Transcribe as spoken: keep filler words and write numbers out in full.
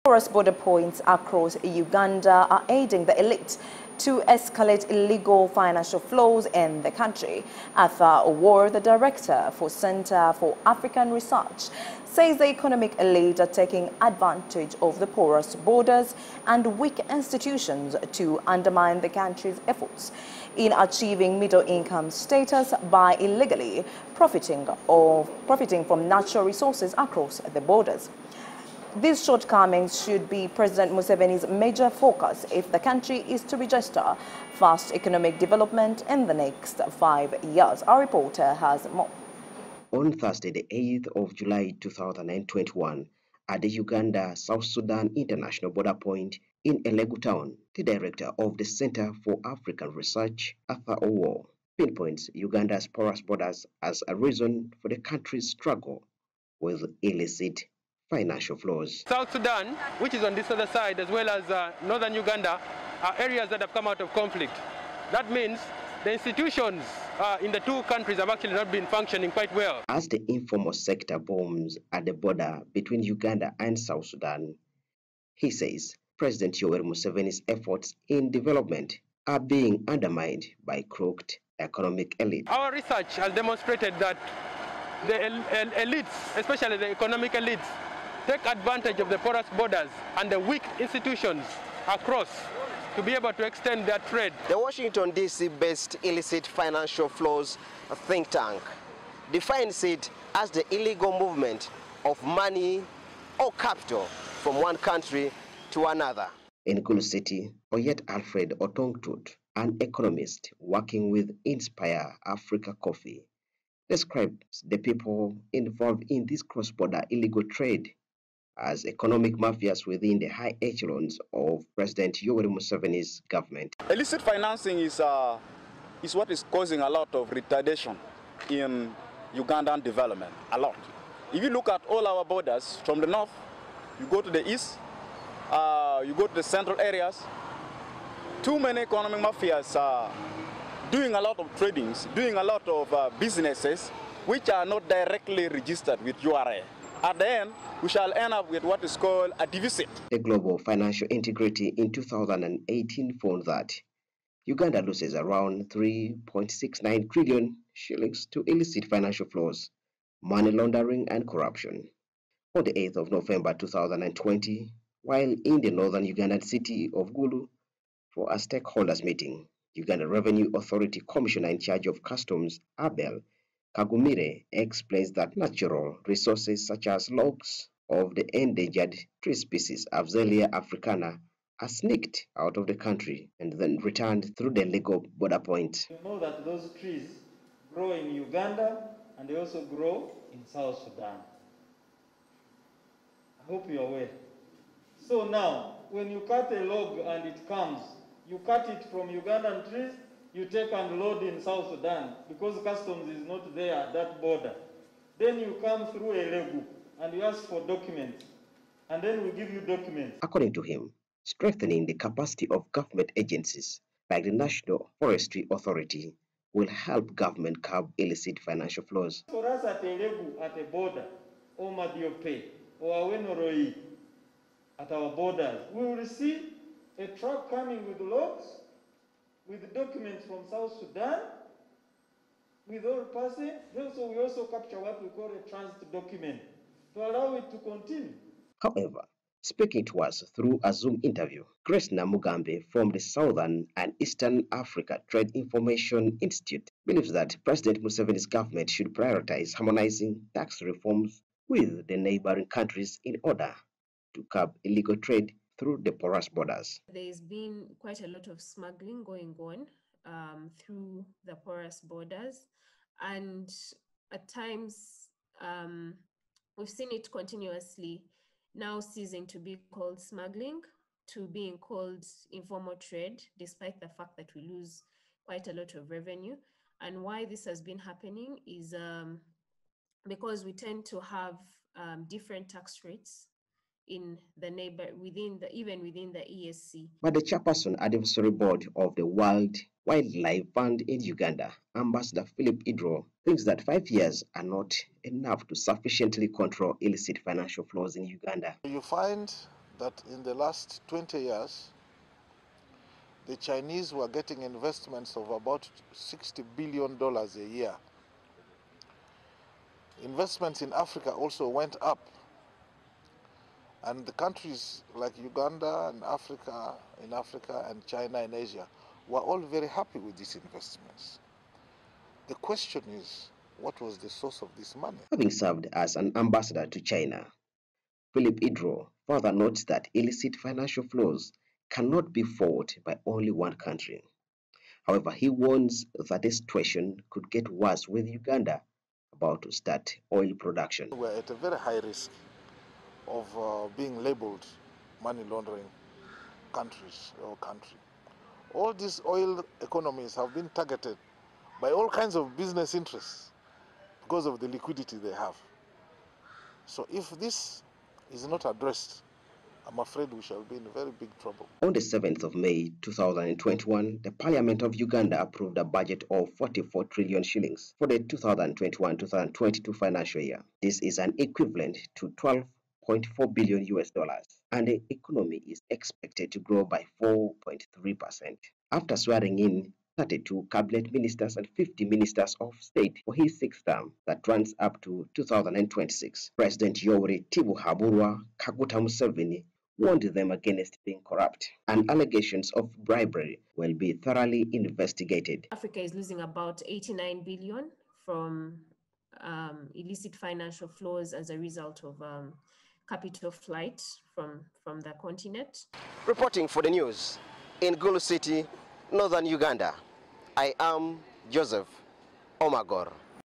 Porous border points across Uganda are aiding the elite to escalate illegal financial flows in the country. Arthur Owor, the director for Center for African Research, says the economic elite are taking advantage of the porous borders and weak institutions to undermine the country's efforts in achieving middle-income status by illegally profiting, of, profiting from natural resources across the borders. These shortcomings should be President Museveni's major focus if the country is to register fast economic development in the next five years. Our reporter has more. On Thursday, the eighth of July two thousand twenty-one, at the Uganda-South Sudan International Border Point in Elegu Town, the director of the Center for African Research, Arthur Owor, pinpoints Uganda's porous borders as a reason for the country's struggle with illicit financial flows. South Sudan, which is on this other side, as well as uh, northern Uganda, are areas that have come out of conflict. That means the institutions uh, in the two countries have actually not been functioning quite well. As the informal sector booms at the border between Uganda and South Sudan, he says President Yoweri Museveni's efforts in development are being undermined by crooked economic elite. Our research has demonstrated that the el el elites, especially the economic elites, take advantage of the porous borders and the weak institutions across to be able to extend their trade. The Washington D C-based illicit financial flows think tank defines it as the illegal movement of money or capital from one country to another. In Gulu City, Oyet Alfred Otongtut, an economist working with Inspire Africa Coffee, describes the people involved in this cross-border illegal trade as economic mafias within the high echelons of President Yoweri Museveni's government. Illicit financing is, uh, is what is causing a lot of retardation in Ugandan development, a lot. If you look at all our borders, from the north, you go to the east, uh, you go to the central areas, too many economic mafias are doing a lot of tradings, doing a lot of uh, businesses which are not directly registered with U R A. At the end, we shall end up with what is called a deficit. The Global Financial Integrity in two thousand eighteen found that Uganda loses around three point six nine trillion shillings to illicit financial flows, money laundering and corruption. On the eighth of November two thousand twenty, while in the northern Ugandan city of Gulu for a stakeholders meeting, Uganda Revenue Authority Commissioner in charge of Customs, Abel Kagumire, explains that natural resources such as logs of the endangered tree species Afzelia africana are sneaked out of the country and then returned through the legal border point. You know that those trees grow in Uganda and they also grow in South Sudan. I hope you're aware. So now, when you cut a log and it comes, you cut it from Ugandan trees, you take and load in South Sudan because customs is not there at that border. Then you come through Elegu and you ask for documents, and then we give you documents. According to him, strengthening the capacity of government agencies like the National Forestry Authority will help government curb illicit financial flows. For us at Elegu, at a border, or Madiope, or Awenoroi, at our borders, we will receive a truck coming with logs, with documents from South Sudan, with all passing. Also, we also capture what we call a transit document to allow it to continue. However, speaking to us through a Zoom interview, Grace Namugambe from the Southern and Eastern Africa Trade Information Institute believes that President Museveni's government should prioritize harmonizing tax reforms with the neighboring countries in order to curb illegal trade through the porous borders. There's been quite a lot of smuggling going on um, through the porous borders, and at times um, we've seen it continuously now ceasing to be called smuggling to being called informal trade, despite the fact that we lose quite a lot of revenue. And why this has been happening is um, because we tend to have um, different tax rates in the neighbor, within the, even within the E A C. But the chairperson advisory board of the World Wildlife Fund in Uganda, Ambassador Philip Idro, thinks that five years are not enough to sufficiently control illicit financial flows in Uganda. You find that in the last twenty years, the Chinese were getting investments of about sixty billion dollars a year. Investments in Africa also went up. And the countries like Uganda and Africa, in Africa and China and Asia were all very happy with these investments. The question is, what was the source of this money? Having served as an ambassador to China, Philip Idro further notes that illicit financial flows cannot be fought by only one country. However, he warns that the situation could get worse with Uganda about to start oil production. We're at a very high risk of uh, being labeled money laundering countries or country. All these oil economies have been targeted by all kinds of business interests because of the liquidity they have. So if this is not addressed, I'm afraid we shall be in very big trouble. On the seventh of May two thousand twenty-one, the Parliament of Uganda approved a budget of forty-four trillion shillings for the two thousand twenty-one two thousand twenty-two financial year. This is an equivalent to twelve point four billion U S dollars, and the economy is expected to grow by four point three percent. After swearing in thirty-two cabinet ministers and fifty ministers of state for his sixth term that runs up to two thousand twenty-six, President Yoweri Tibuhaburwa Kaguta Museveni warned them against being corrupt, and allegations of bribery will be thoroughly investigated. Africa is losing about eighty-nine billion from um, illicit financial flows as a result of um, capital flight from, from the continent. Reporting for the news in Gulu City, northern Uganda, I am Joseph Omagor.